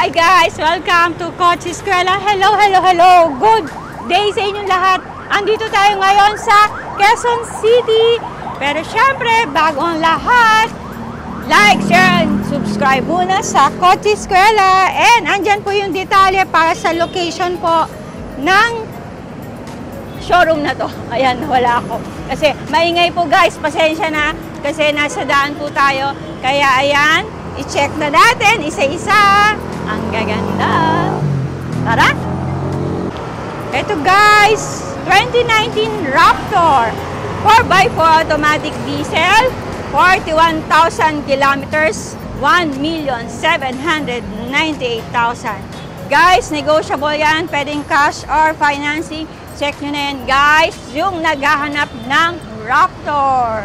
Hi guys! Welcome to Kotse Eskwela. Hello! Good day sa inyong lahat. Andito tayo ngayon sa Quezon City. Pero syempre, bago ang lahat, like, share, and subscribe muna sa Kotse Eskwela. And andyan po yung detalye para sa location po ng showroom na to. Ayan, wala ako. Kasi maingay po guys, pasensya na. Kasi nasa daan po tayo. Kaya ayan, i-check na natin isa-isa. Ang gaganda. Tara! Ito guys, 2019 Raptor 4x4 automatic diesel, 41,000 kilometers, 1,798,000. Guys, negotiable yan. Pwedeng cash or financing. Check nyo na yan guys, yung naghahanap ng Raptor.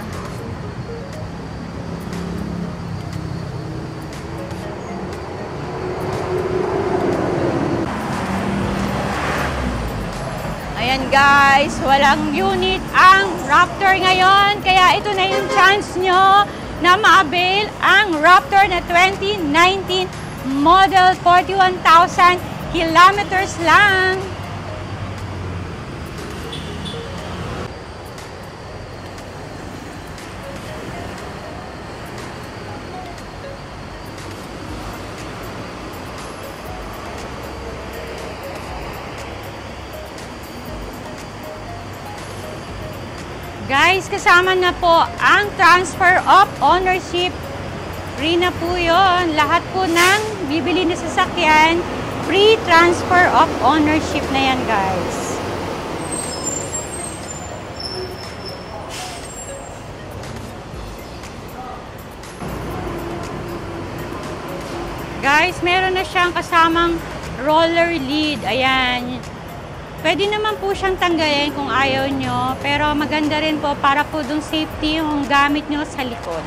Ayan guys, walang unit ang Raptor ngayon. Kaya ito na yung chance nyo na ma-avail ang Raptor na 2019 model, 41,000 kilometers lang. Guys, kasama na po ang transfer of ownership. Free na po yun. Lahat po ng bibili na sasakyan, free transfer of ownership na yan, guys. Guys, meron na siyang kasamang roller lid. Ayan. Pwede naman po siyang tanggalin kung ayaw nyo, pero maganda rin po para po dun safety yung gamit nyo sa likod.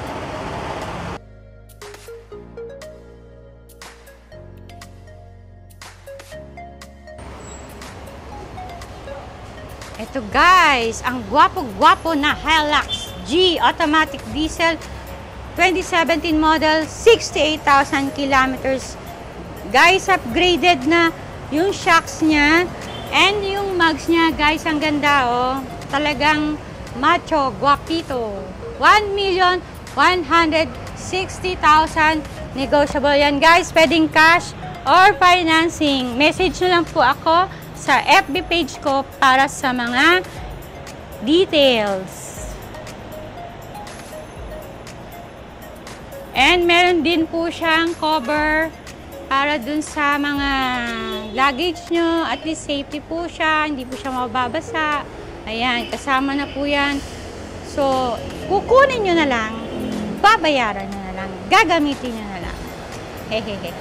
Ito guys, ang gwapo-gwapo na Hilux G automatic diesel 2017 model, 68,000 kilometers. Guys, upgraded na yung shocks niya. And yung mugs niya, guys, ang ganda, oh. Talagang macho, guapito. 1,160,000. Negotiable yan, guys. Pwedeng cash or financing. Message nyo lang po ako sa FB page ko para sa mga details. And meron din po siyang cover para dun sa mga luggage nyo, at least safety po siya, hindi po siya mababasa. Ayan, kasama na po yan. So, kukunin nyo na lang, babayaran nyo na lang, gagamitin nyo na lang. Hehehe.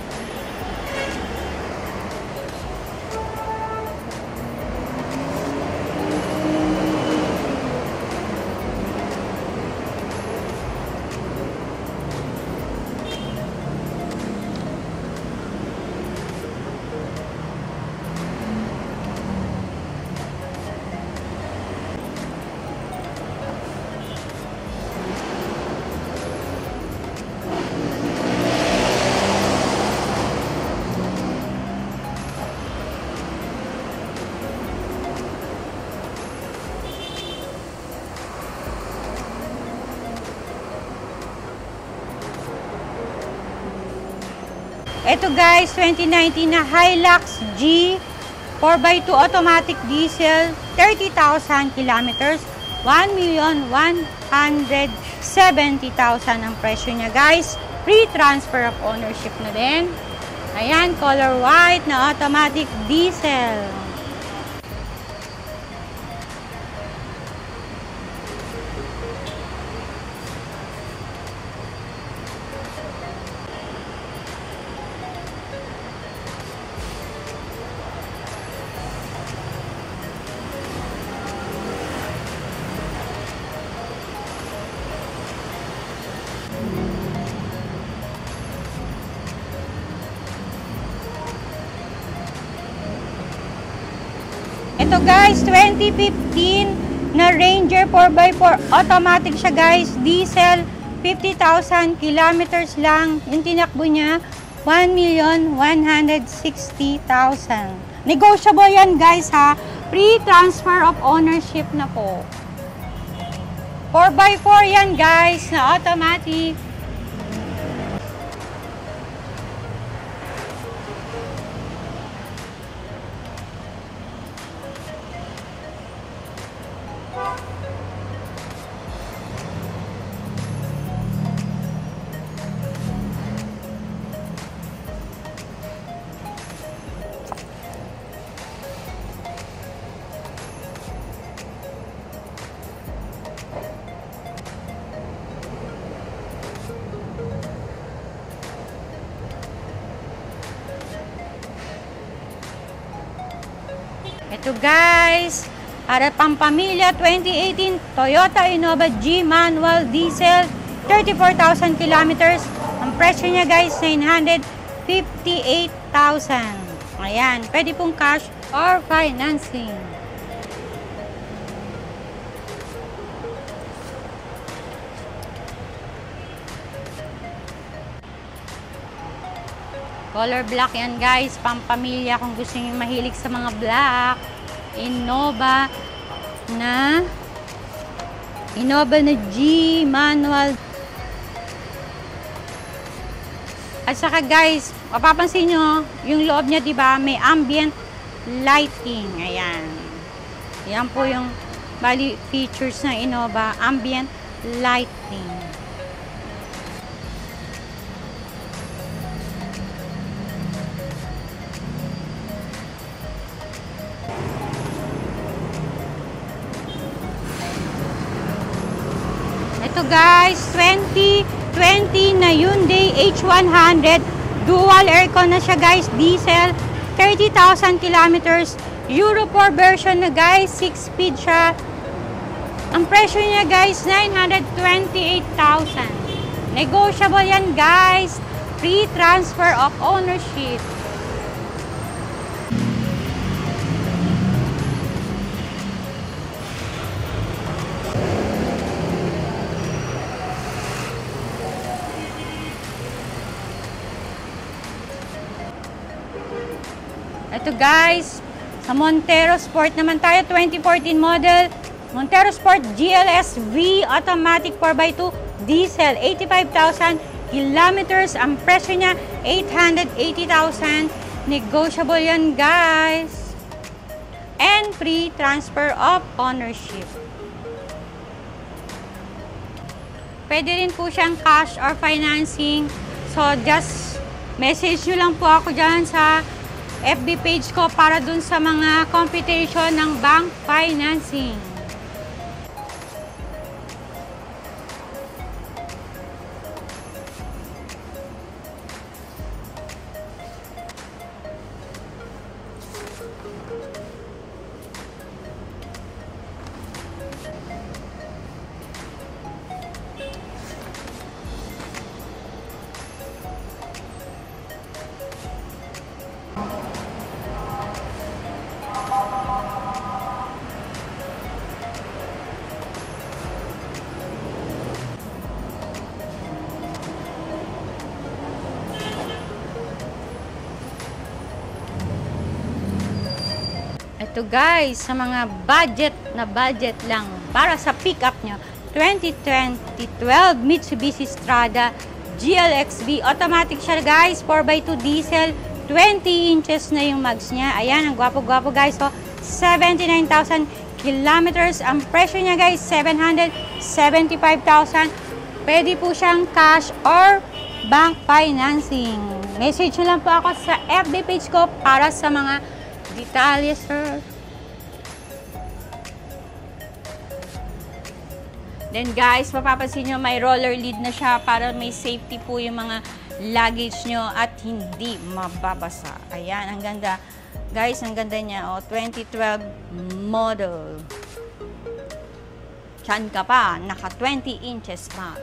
Ito guys, 2019 na Hilux G 4x2 automatic diesel, 30,000 kilometers, 1,170,000 ang presyo niya guys. Free transfer of ownership na din. Ayan, color white na automatic diesel. Ito guys, 2015 na Ranger 4x4 automatic siya guys, diesel, 50,000 kilometers lang yung tinakbo niya. 1,160,000. Negotiable yan guys ha. Pre-transfer of ownership na po. 4x4 yan guys na automatic. Ito guys, para pampamilya 2018 Toyota Innova G manual diesel, 34,000 kilometers. Ang presyo niya guys, 958,000. Ayan, pwede pong cash or financing. Color black yan guys, pampamilya kung gusto niyo mahilig sa mga black. Innova na G manual. At saka guys, mapapansin nyo, yung loob niya diba, may ambient lighting. Ayan. Yan po yung bali features ng Innova, ambient lighting. Ito guys, 2020 na Hyundai H100. Dual aircon na siya guys, diesel. 30,000 kilometers. Euro 4 version na guys, 6-speed siya. Ang presyo niya guys, 928,000. Negotiable yan guys. Free transfer of ownership. Ito guys, sa Montero Sport naman tayo, 2014 model. Montero Sport GLS V automatic 4x2 diesel, 85,000 kilometers. Ang presyo niya, 880,000. Negotiable yan guys. And free transfer of ownership. Pwede rin po siyang cash or financing. So just message nyo lang po ako dyan sa FB page ko para dun sa mga computation ng bank financing. Ito guys, sa mga budget lang para sa pickup nyo, 2012 Mitsubishi Strada GLXV automatic siya guys, 4x2 diesel, 20 inches na yung mags niya. Ayan, ang gwapo-gwapo guys. So, 79,000 kilometers. Ang presyo niya guys, 775,000. Pwede po siyang cash or bank financing. Message nyo lang po ako sa FB page ko para sa mga detalye, sir. Then guys, mapapansin nyo may roller lid na siya para may safety po yung mga luggage nyo at hindi mababasa. Ayan, ang ganda. Guys, ang ganda niya. Oh, 2012 model. Tiyan ka pa, naka 20 inches max.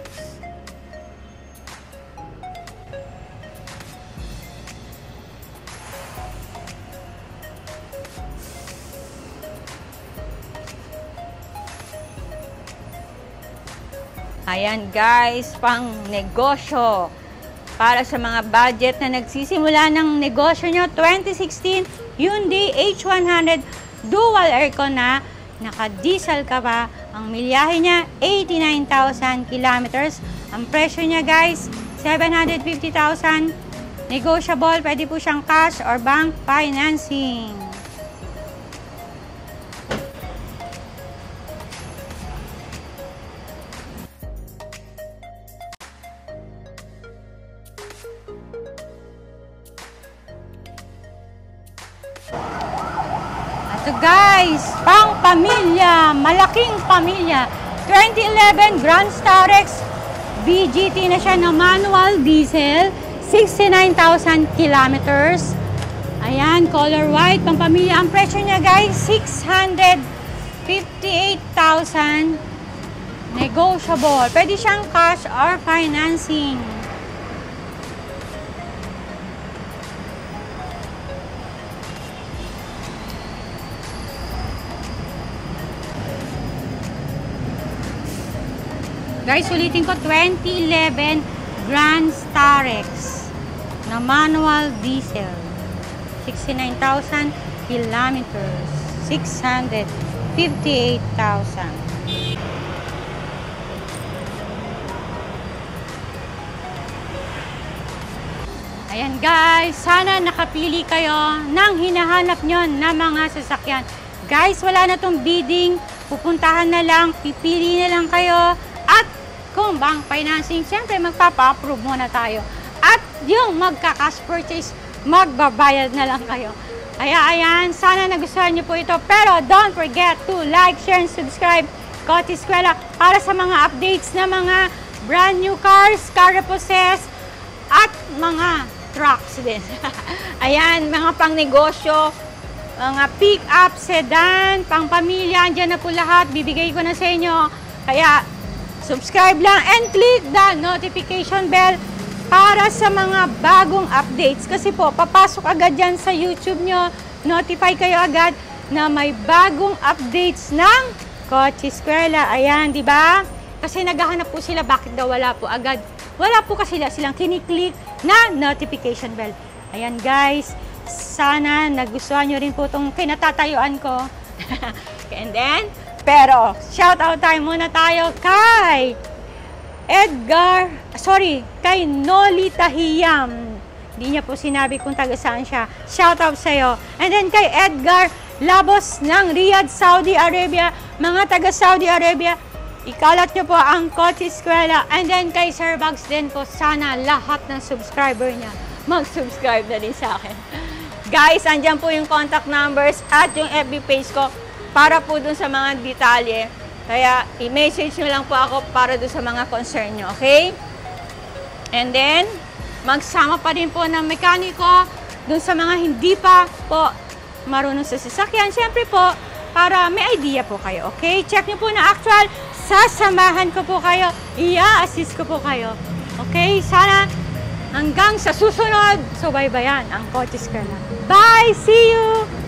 Ayan guys, pang negosyo. para sa mga budget na nagsisimula ng negosyo nyo. 2016 Hyundai H100 dual aircon na naka-diesel ka pa. Ang milyahe niya 89,000 kilometers. Ang presyo niya guys 750,000. Negotiable, pwede po siyang cash or bank financing. Ito guys, pang pamilya, malaking pamilya. 2011 Grand Starex VGT na siya na manual diesel, 69,000 kilometers. Ayan, color white, pang pamilya. Ang presyo niya guys, 658,000. Negotiable. Pwede siyang cash or financing. Guys, ulitin ko, 2011 Grand Starex na manual diesel. 69,000 kilometers. 658,000. Ayan guys, sana nakapili kayo ng hinahanap nyo na mga sasakyan. Guys, wala na tong bidding. Pupuntahan na lang, pipili na lang kayo. At kung bank financing, siyempre magpapa-approve muna tayo. At yung magka-cash purchase, magbabayad na lang kayo. Ayan, sana nagustuhan nyo po ito. Pero don't forget to like, share, and subscribe Kotse Eskwela para sa mga updates na mga brand new cars, car repossess, at mga trucks din. Ayan, mga pang negosyo, mga pick-up, sedan, pang pamilya, andyan na po lahat. Bibigay ko na sa inyo. Kaya, subscribe lang and click the notification bell para sa mga bagong updates. Kasi po, papasok agad yan sa YouTube nyo. Notify kayo agad na may bagong updates ng Kotse Eskwela. Ayan, di ba? Kasi naghahanap po sila, bakit daw wala po agad? Wala po kasi silang kiniklik na notification bell. Ayan guys, sana nagustuhan nyo rin po itong kinatatayuan ko. And then, pero, shout out time muna tayo kay kay Noli Tahiyam. Hindi niya po sinabi kung taga saan siya. Shout out sa'yo. And then kay Edgar Labos ng Riyadh, Saudi Arabia. Mga taga Saudi Arabia, ikalat nyo po ang Kotse Eskwela. And then kay Sir Bugs din po, sana lahat ng subscriber niya mag-subscribe na din sa akin. Guys, andyan po yung contact numbers at yung FB page ko para po dun sa mga detalye. Kaya, i-message nyo lang po ako para dun sa mga concern nyo, okay? And then, magsama pa din po ng mekaniko dun sa mga hindi pa po marunong sa sasakyan. Siyempre po, para may idea po kayo, okay? Check nyo po na actual, sasamahan ko po kayo, i-assist ko po kayo. Okay? Sana hanggang sa susunod, subaybayan ang Kotse Eskwela. Bye! See you!